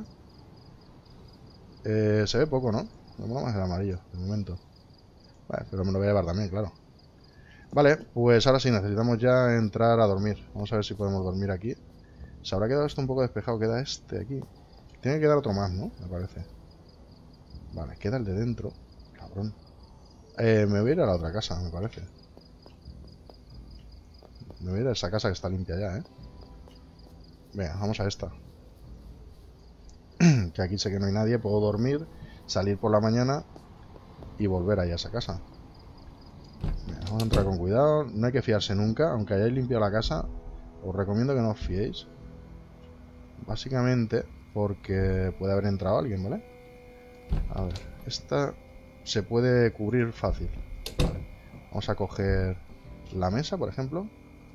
[SPEAKER 1] Eh, se ve poco, ¿no? Me mola más el amarillo, de momento. Vale, pero me lo voy a llevar también, claro. Vale, pues ahora sí, necesitamos ya entrar a dormir. Vamos a ver si podemos dormir aquí. Se habrá quedado esto un poco despejado. Queda este aquí. Tiene que quedar otro más, ¿no? Me parece. Vale, queda el de dentro. Cabrón. Eh, me voy a ir a la otra casa, me parece. Me voy a ir a esa casa que está limpia ya, ¿eh? Venga, vamos a esta. Que aquí sé que no hay nadie. Puedo dormir, salir por la mañana y volver ahí a esa casa. Venga, Vamos a entrar con cuidado. No hay que fiarse nunca. Aunque hayáis limpiado la casa, os recomiendo que no os fiéis. Básicamente porque puede haber entrado alguien, ¿vale? A ver, esta se puede cubrir fácil. Vale. Vamos a coger la mesa, por ejemplo.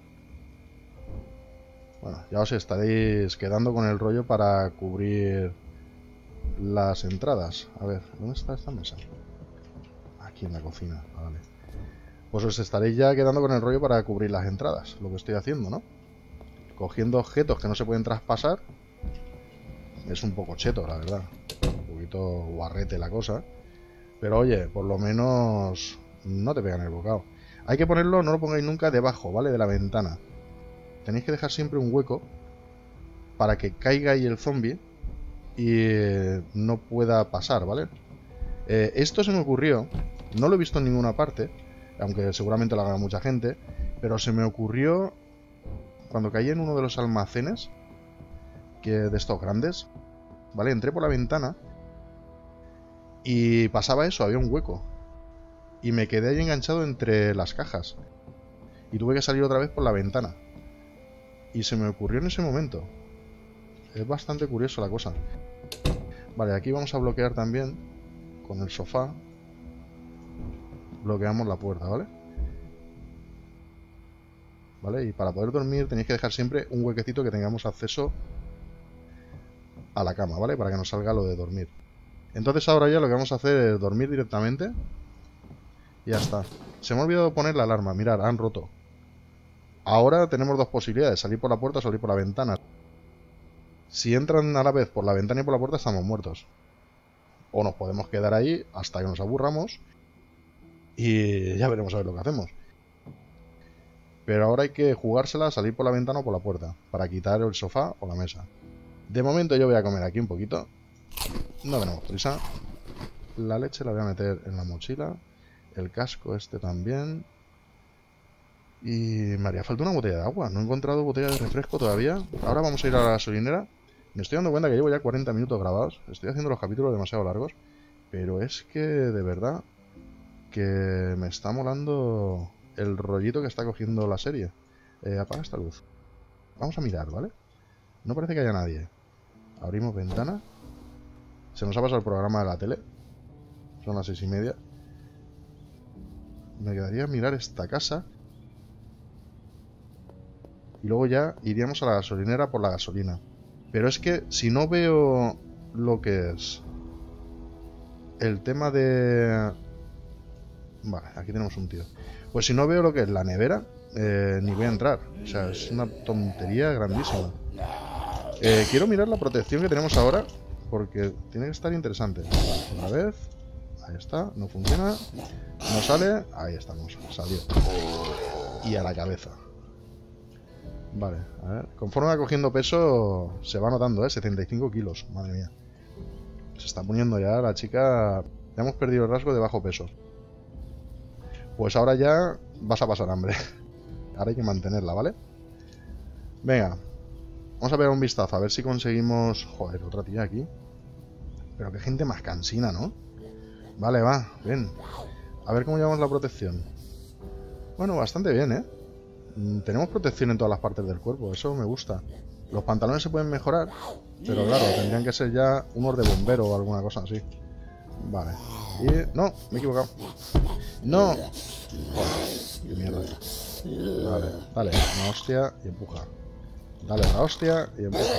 [SPEAKER 1] Bueno, ya os estaréis quedando con el rollo para cubrir las entradas. A ver, ¿dónde está esta mesa? Aquí en la cocina, vale. Pues os estaréis ya quedando con el rollo para cubrir las entradas, lo que estoy haciendo, ¿no? Cogiendo objetos que no se pueden traspasar. Es un poco cheto, la verdad. Un poquito guarrete la cosa. Pero oye, por lo menos no te pegan el bocado. Hay que ponerlo, no lo pongáis nunca debajo, ¿vale? De la ventana. Tenéis que dejar siempre un hueco para que caiga ahí el zombie y no pueda pasar, ¿vale? Eh, esto se me ocurrió, no lo he visto en ninguna parte, aunque seguramente lo haga mucha gente, pero se me ocurrió cuando caí en uno de los almacenes que de estos grandes, ¿vale? Entré por la ventana y pasaba eso, había un hueco y me quedé ahí enganchado entre las cajas y tuve que salir otra vez por la ventana y se me ocurrió en ese momento. Es bastante curioso la cosa. Vale, aquí vamos a bloquear también con el sofá. Bloqueamos la puerta, ¿vale? Vale, y para poder dormir tenéis que dejar siempre un huequecito que tengamos acceso a la cama, ¿vale? Para que nos salga lo de dormir. Entonces ahora ya lo que vamos a hacer es dormir directamente. Y ya está. Se me ha olvidado poner la alarma. Mirad, han roto. Ahora tenemos dos posibilidades, salir por la puerta o salir por la ventana. Si entran a la vez por la ventana y por la puerta estamos muertos. O nos podemos quedar ahí hasta que nos aburramos y ya veremos a ver lo que hacemos. Pero ahora hay que jugársela a salir por la ventana o por la puerta para quitar el sofá o la mesa. De momento yo voy a comer aquí un poquito. No tenemos prisa. La leche la voy a meter en la mochila. El casco este también. Y me haría falta una botella de agua. No he encontrado botella de refresco todavía. Ahora vamos a ir a la gasolinera. Me estoy dando cuenta que llevo ya cuarenta minutos grabados. Estoy haciendo los capítulos demasiado largos. Pero es que, de verdad, que me está molando el rollito que está cogiendo la serie. Eh, apaga esta luz. Vamos a mirar, ¿vale? No parece que haya nadie. Abrimos ventana. Se nos ha pasado el programa de la tele. Son las seis y media. Me quedaría mirar esta casa. Y luego ya iríamos a la gasolinera por la gasolina. Pero es que si no veo lo que es el tema de... Vale, aquí tenemos un tío. Pues si no veo lo que es la nevera, eh, ni voy a entrar. O sea, es una tontería grandísima. Eh, quiero mirar la protección que tenemos ahora, porque tiene que estar interesante. Vale, otra vez. Ahí está, no funciona. No sale. Ahí estamos, salió. Y a la cabeza. Vale, a ver. Conforme va cogiendo peso, se va notando, ¿eh? setenta y cinco kilos, madre mía. Se está poniendo ya la chica... Ya hemos perdido el rasgo de bajo peso. Pues ahora ya vas a pasar hambre. Ahora hay que mantenerla, ¿vale? Venga. Vamos a pegar un vistazo, a ver si conseguimos... Joder, otra tía aquí. Pero qué gente más cansina, ¿no? Vale, va, ven. A ver cómo llevamos la protección. Bueno, bastante bien, ¿eh? Tenemos protección en todas las partes del cuerpo, eso me gusta. Los pantalones se pueden mejorar, pero claro, tendrían que ser ya unos de bombero o alguna cosa así. Vale. Y... No, me he equivocado. ¡No! Joder, qué mierda. Vale, dale, una hostia y empuja. Dale una hostia y empuja.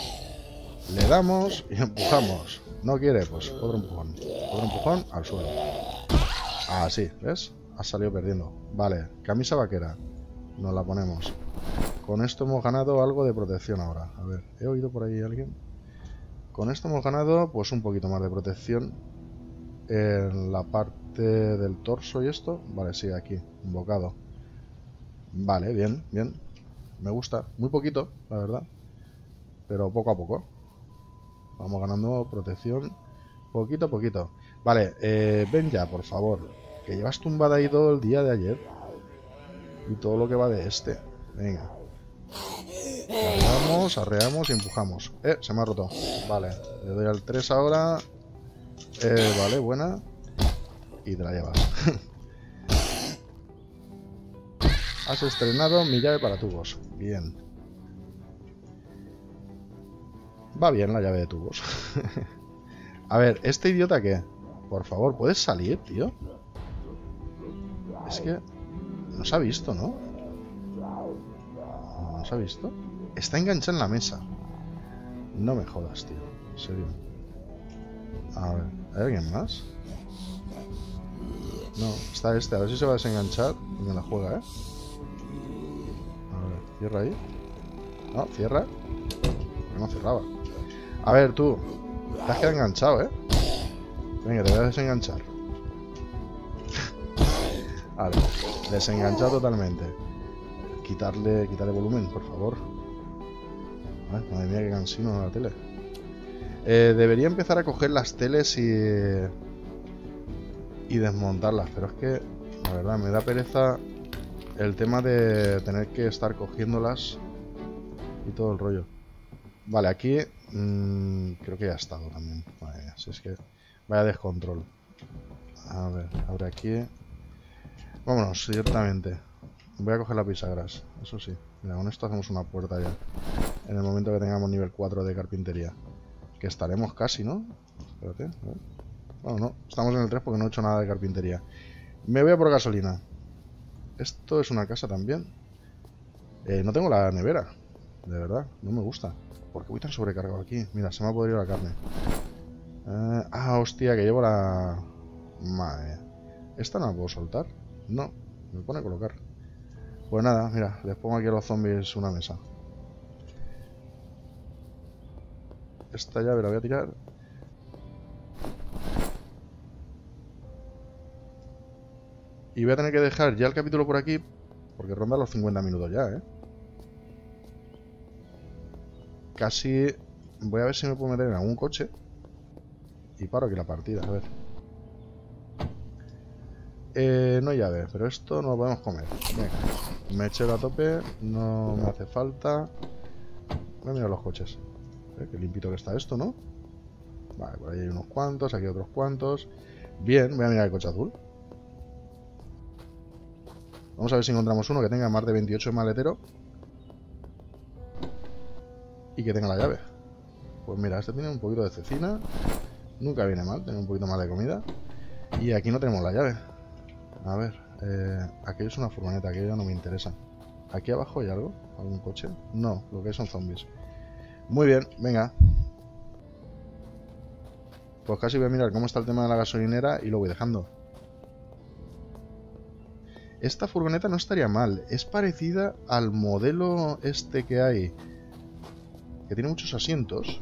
[SPEAKER 1] Le damos y empujamos. No quiere, pues otro empujón. Otro empujón al suelo. Así, ¿ves? Has salido perdiendo. Vale, camisa vaquera. Nos la ponemos. Con esto hemos ganado algo de protección ahora. A ver, ¿he oído por ahí a alguien? Con esto hemos ganado pues un poquito más de protección en la parte del torso y esto. Vale, sí, aquí, un bocado. Vale, bien, bien. Me gusta. Muy poquito, la verdad. Pero poco a poco. Vamos ganando protección poquito a poquito. Vale, eh, ven ya, por favor. Que llevas tumbada ahí todo el día de ayer. Y todo lo que va de este. Venga. Arreamos, arreamos y empujamos. Eh, se me ha roto. Vale, le doy al tres ahora. Eh, vale, buena. Y te la llevas. Has estrenado mi llave para tubos. Bien. Va bien la llave de tubos. A ver, ¿este idiota qué? Por favor, ¿puedes salir, tío? Es que... no se ha visto, ¿no? ¿No se ha visto? Está enganchado en la mesa. No me jodas, tío. En serio. A ver, ¿hay alguien más? No, está este. A ver si se va a desenganchar y me la juega, ¿eh? A ver, cierra ahí. No, cierra. No cerraba. A ver, tú. Te has quedado enganchado, ¿eh? Venga, te voy a desenganchar. Vale, desenganchado totalmente. Quitarle, quitarle volumen, por favor. Ay, madre mía, qué cansino la tele. Eh, debería empezar a coger las teles y... y desmontarlas, pero es que, la verdad, me da pereza el tema de tener que estar cogiéndolas y todo el rollo. Vale, aquí mmm, creo que ya ha estado también. Madre mía, si es que vaya descontrol. A ver, abre aquí. Vámonos, directamente. Voy a coger la bisagras, eso sí. Mira, con esto hacemos una puerta ya. En el momento que tengamos nivel cuatro de carpintería. Que estaremos casi, ¿no? Espérate, a ver. Bueno, no, estamos en el tres porque no he hecho nada de carpintería. Me voy a por gasolina. Esto es una casa también. Eh, no tengo la nevera. De verdad, no me gusta. ¿Por qué voy tan sobrecargado aquí? Mira, se me ha podrido la carne. Eh, ah, hostia, que llevo la... Madre mía. ¿Esta no la puedo soltar? No, me pone a colocar. Pues nada, mira, les pongo aquí a los zombies una mesa. Esta llave la voy a tirar. Y voy a tener que dejar ya el capítulo por aquí, porque ronda los cincuenta minutos ya, ¿eh? Casi... Voy a ver si me puedo meter en algún coche. Y paro aquí la partida, a ver. Eh, no hay llave, pero esto no lo podemos comer. Venga, me echo a tope, no me hace falta. Voy a mirar los coches. Eh, qué limpito que está esto, ¿no? Vale, por ahí hay unos cuantos, aquí otros cuantos. Bien, voy a mirar el coche azul. Vamos a ver si encontramos uno que tenga más de veintiocho de maletero. Y que tenga la llave. Pues mira, este tiene un poquito de cecina. Nunca viene mal, tener un poquito más de comida. Y aquí no tenemos la llave. A ver, eh, aquí es una furgoneta, aquello ya no me interesa. ¿Aquí abajo hay algo? ¿Algún coche? No, lo que hay son zombies. Muy bien, venga. Pues casi voy a mirar cómo está el tema de la gasolinera y lo voy dejando. Esta furgoneta no estaría mal. Es parecida al modelo este que hay, que tiene muchos asientos.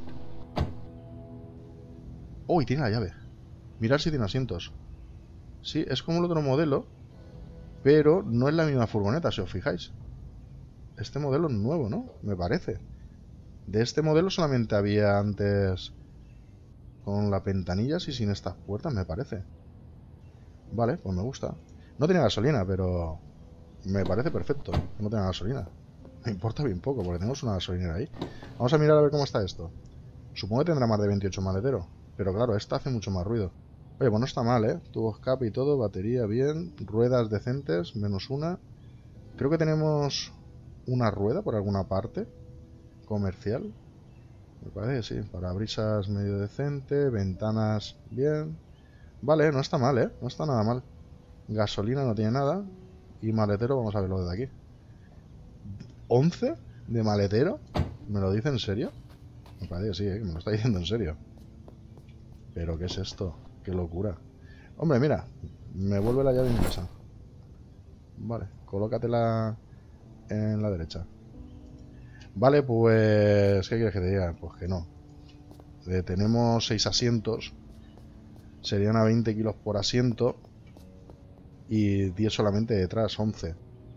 [SPEAKER 1] Oh, y tiene la llave. Mirad si tiene asientos. Sí, es como el otro modelo, pero no es la misma furgoneta, si os fijáis. Este modelo es nuevo, ¿no? Me parece. De este modelo solamente había antes con las ventanillas y sin estas puertas, me parece. Vale, pues me gusta. No tenía gasolina, pero me parece perfecto que no tenga gasolina. Me importa bien poco, porque tenemos una gasolinera ahí. Vamos a mirar a ver cómo está esto. Supongo que tendrá más de veintiocho maletero. Pero claro, esta hace mucho más ruido. Oye, pues no está mal, ¿eh? Tubo escape y todo, batería bien, ruedas decentes, menos una. Creo que tenemos una rueda por alguna parte comercial. Me parece que sí. Parabrisas medio decente, ventanas bien. Vale, no está mal, ¿eh? No está nada mal. Gasolina no tiene nada. Y maletero, vamos a verlo desde aquí. ¿once de maletero? ¿Me lo dice en serio? Me parece que sí, ¿eh? Que me lo está diciendo en serio. ¿Pero qué es esto? ¡Qué locura! Hombre, mira, me vuelve la llave inglesa. Vale, colócatela en la derecha. Vale, pues... ¿qué quieres que te diga? Pues que no. Eh, tenemos seis asientos. Serían a veinte kilos por asiento. Y diez solamente detrás, once.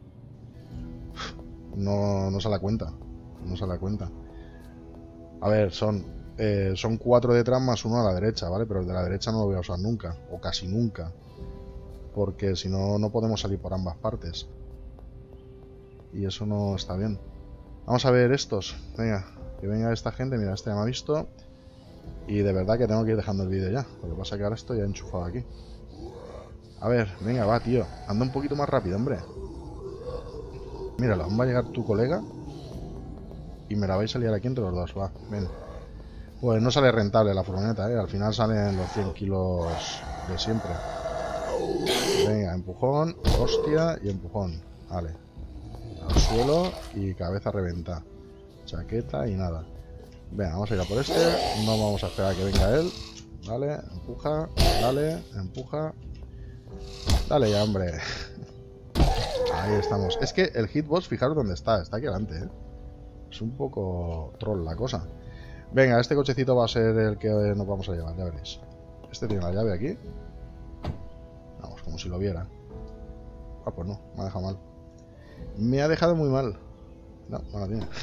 [SPEAKER 1] No, no se la cuenta. No se la cuenta. A ver, son... Eh, son cuatro detrás más uno a la derecha, ¿vale? Pero el de la derecha no lo voy a usar nunca, o casi nunca, porque si no, no podemos salir por ambas partes. Y eso no está bien. Vamos a ver estos. Venga, que venga esta gente. Mira, este ya me ha visto. Y de verdad que tengo que ir dejando el vídeo ya. Lo que pasa es que ahora estoy ya enchufado aquí. A ver, venga, va, tío. Anda un poquito más rápido, hombre. Míralo, va a llegar tu colega y me la vais a liar aquí entre los dos. Va, ven. Pues no sale rentable la furgoneta, ¿eh? Al final salen los cien kilos de siempre. Venga, empujón, hostia y empujón. Vale. Al suelo y cabeza reventa. Chaqueta y nada. Venga, vamos a ir a por este. No vamos a esperar a que venga él. Vale, empuja, dale, empuja. Dale ya, hombre. Ahí estamos. Es que el hitbox, fijaros dónde está. Está aquí adelante, ¿eh? Es un poco troll la cosa. Venga, este cochecito va a ser el que nos vamos a llevar, ya veréis. Este tiene la llave aquí. Vamos, como si lo viera. Ah, pues no, me ha dejado mal. Me ha dejado muy mal. No, no la tiene.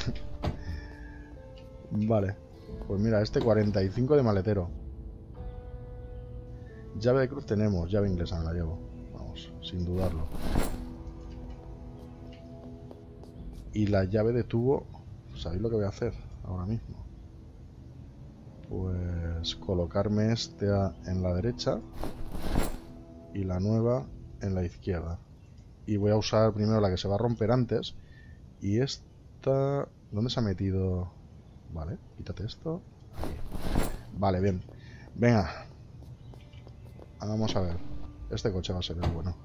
[SPEAKER 1] Vale. Pues mira, este cuarenta y cinco de maletero. Llave de cruz tenemos, llave inglesa me la llevo. Vamos, sin dudarlo. Y la llave de tubo, ¿sabéis lo que voy a hacer ahora mismo? Pues colocarme este en la derecha y la nueva en la izquierda. Y voy a usar primero la que se va a romper antes. Y esta... ¿Dónde se ha metido? Vale, quítate esto. Aquí. Vale, bien. Venga. Vamos a ver. Este coche va a ser el bueno.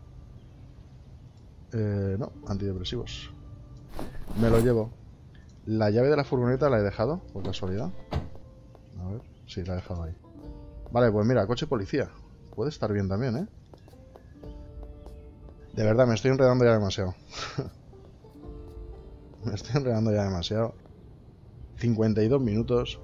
[SPEAKER 1] Eh, no, antidepresivos. Me lo llevo. La llave de la furgoneta la he dejado, por casualidad. A ver, sí, la he dejado ahí. Vale, pues mira, coche policía. Puede estar bien también, ¿eh? De verdad, me estoy enredando ya demasiado. Me estoy enredando ya demasiado. cincuenta y dos minutos.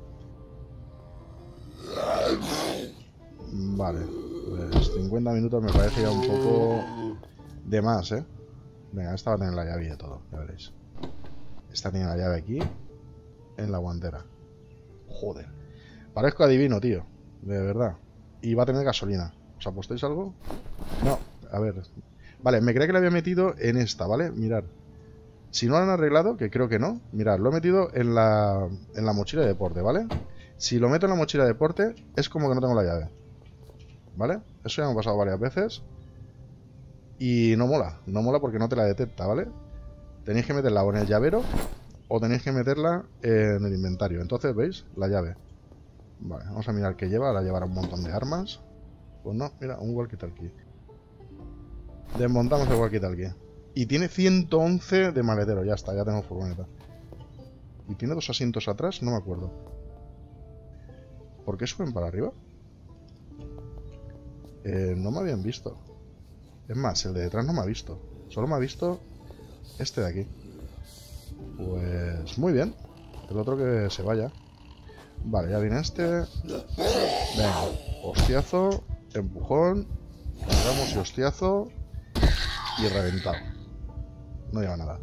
[SPEAKER 1] Vale, pues cincuenta minutos me parece ya un poco de más, ¿eh? Venga, esta va a tener la llave y de todo, ya veréis. Esta tiene la llave aquí, en la guantera. Joder. Parezco adivino, tío. De verdad. Y va a tener gasolina. ¿Os apostáis algo? No, a ver. Vale, me creía que la había metido en esta, ¿vale? Mirad. Si no lo han arreglado, que creo que no. Mirad, lo he metido en la, en la mochila de deporte, ¿vale? Si lo meto en la mochila de deporte, es como que no tengo la llave. ¿Vale? Eso ya me ha pasado varias veces. Y no mola. No mola porque no te la detecta, ¿vale? Tenéis que meterla o en el llavero o tenéis que meterla en el inventario. Entonces, ¿veis? La llave. Vale, vamos a mirar qué lleva. Ahora llevará un montón de armas. Pues no, mira, un walkie-talkie. Desmontamos el walkie-talkie. Y tiene ciento once de maletero. Ya está, ya tengo furgoneta. ¿Y tiene dos asientos atrás? No me acuerdo. ¿Por qué suben para arriba? Eh, no me habían visto. Es más, el de detrás no me ha visto. Solo me ha visto este de aquí. Pues muy bien. El otro que se vaya. Vale, ya viene este. Venga, hostiazo, empujón. Cargamos y hostiazo. Y reventado. No lleva nada.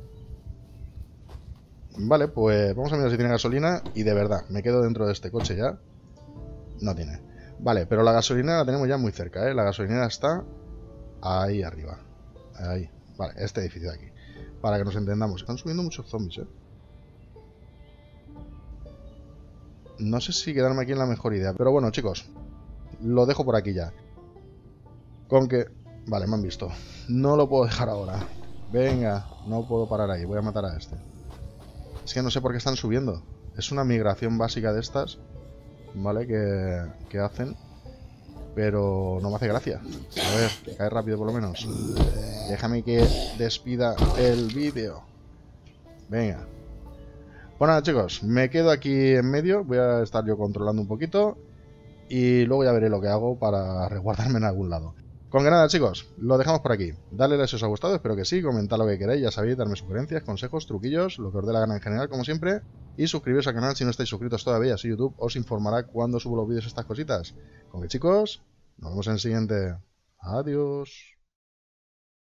[SPEAKER 1] Vale, pues vamos a mirar si tiene gasolina. Y de verdad, me quedo dentro de este coche ya. No tiene. Vale, pero la gasolinera la tenemos ya muy cerca, ¿eh? La gasolinera está ahí arriba. Ahí. Vale, este edificio de aquí. Para que nos entendamos. Están subiendo muchos zombies, ¿eh? No sé si quedarme aquí es la mejor idea. Pero bueno, chicos. Lo dejo por aquí ya. Con que... Vale, me han visto. No lo puedo dejar ahora. Venga, no puedo parar ahí. Voy a matar a este. Es que no sé por qué están subiendo. Es una migración básica de estas. ¿Vale? Que, que hacen. Pero no me hace gracia. A ver, que cae rápido por lo menos. Déjame que despida el vídeo. Venga. Bueno, nada, chicos, me quedo aquí en medio. Voy a estar yo controlando un poquito. Y luego ya veré lo que hago para resguardarme en algún lado. Con que nada, chicos, lo dejamos por aquí. Dale like si os ha gustado, espero que sí. Comentad lo que queráis, ya sabéis, darme sugerencias, consejos, truquillos, lo que os dé la gana en general, como siempre. Y suscribiros al canal si no estáis suscritos todavía, así YouTube os informará cuando subo los vídeos estas cositas. Con que, chicos, nos vemos en el siguiente. Adiós.